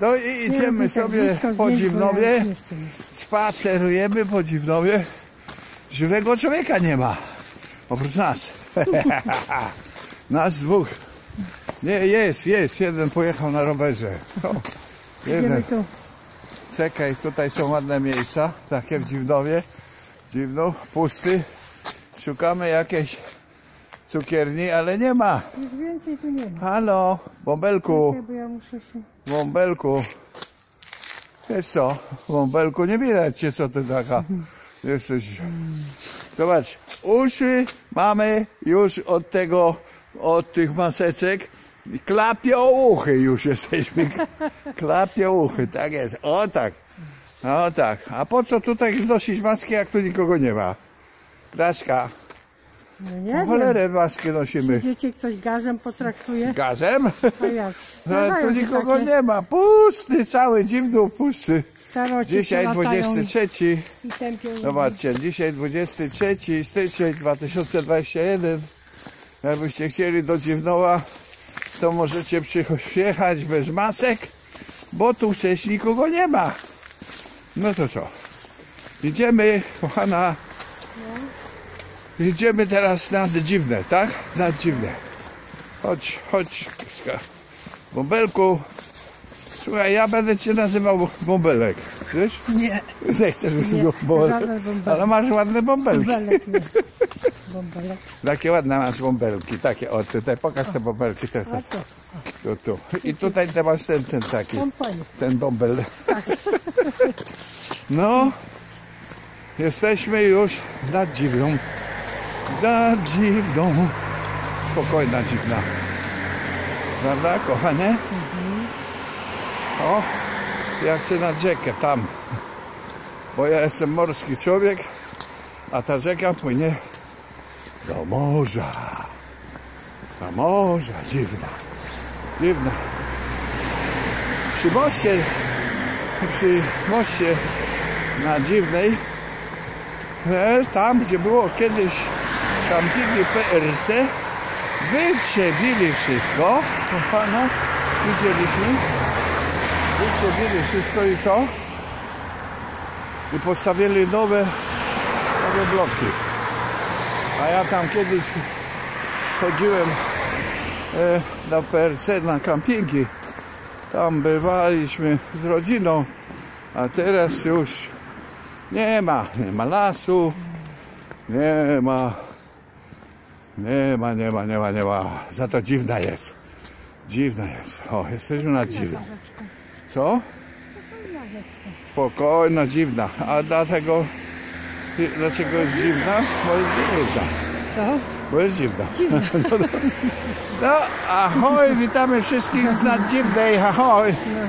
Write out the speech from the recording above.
No i idziemy sobie po Dziwnowie, spacerujemy po Dziwnowie. Żywego człowieka nie ma, oprócz nas. Nas dwóch. Nie, jest, jeden pojechał na rowerze. O, jeden. Czekaj, tutaj są ładne miejsca, takie w Dziwnowie. Dziwnów, pusty. Szukamy jakiejś cukierni, ale nie ma. Już więcej tu nie ma. Halo, bąbelku. Czekaj, bo ja muszę się... Bąbelku. Wiesz co, bąbelku, nie widać cię, co ty taka jesteś. Zobacz, uszy mamy już od tych maseczek. Klapiouchy już jesteśmy. Klapiouchy, tak jest. O tak. O tak. A po co tutaj nosić maskę, jak tu nikogo nie ma? Kraszka. No nie wiem. Cholerę maskę nosimy. Dzieci ktoś gazem potraktuje. Gazem? A jak? No, tu nikogo nie ma. Pusty, cały Dziwnów pusty. Dzisiaj 23. Zobaczcie, dzisiaj 23 styczeń 2021. Jakbyście chcieli do Dziwnowa, to możecie przyjechać bez masek, bo tu przecież nikogo nie ma. No to co? Idziemy, kochana. Idziemy teraz nad Dziwne, tak? Nad Dziwne. Chodź, bąbelku. Słuchaj, ja będę cię nazywał bąbelek. Wiesz? Nie. Nie chcesz być bąbelek. Ale masz ładne bąbelki. Bąbelek, nie. Bąbelek. Takie ładne masz bąbelki. Takie, o tutaj, pokaż te bąbelki. Tu. I tutaj te masz ten taki. Ten bąbel. No. Jesteśmy już nad Dziwną. Nad Dziwną. Spokojna Dziwna. Prawda, kochanie? O, ja chcę nad rzekę tam. Bo ja jestem morski człowiek, a ta rzeka płynie do morza. Do morza, Dziwna. Dziwna. Przy moście na Dziwnej, tam gdzie było kiedyś kampingi PRC, wytrzebili wszystko, kochana, widzieliśmy, wytrzebili wszystko i co? I postawili nowe bloki. A ja tam kiedyś chodziłem na PRC, na kampingi, tam bywaliśmy z rodziną, a teraz już nie ma lasu, nie ma. Za to dziwna jest. Dziwna jest. O, jesteśmy na Dziwnej. Co? Spokojna, dziwna. A dlaczego jest dziwna? Bo jest dziwna. Co? Bo jest dziwna. No, ahoj, witamy wszystkich z nad Dziwnej. Ahoj.